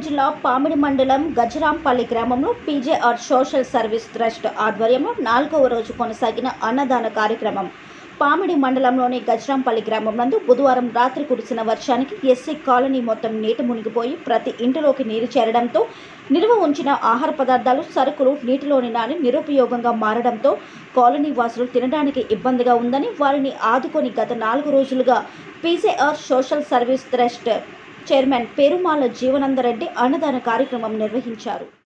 జిల్లా పామిడి మండలం గజరాంపల్లి గ్రామంలో పీజేఆర్ సోషల్ సర్వీస్ ట్రస్ట్ ఆధ్వర్యంలో 4వ రోజు కొనసాగిన అన్నదాన కార్యక్రమం. పామిడి మండలంలోని గజరాంపల్లి గ్రామం నందు బుధవారం రాత్రి కురిసిన వర్షానికి ఎస్సీ కాలనీ మొత్తం నీట మునిగిపోయి ప్రతి ఇంటిలోకి నీరు చేరడంతో నిల్వ ఉంచిన ఆహార పదార్థాలు, సరుకులు నీటిలోని నాని నిరుపయోగంగా మారడంతో కాలనీ వాసులు తినడానికి ఇబ్బందిగా ఉందని వారిని ఆదుకొని గత 4 రోజులుగా PJR social service trust chairman Perumala Jeevanandareddy అన్నదాన కార్యక్రమం నిర్వహించారు.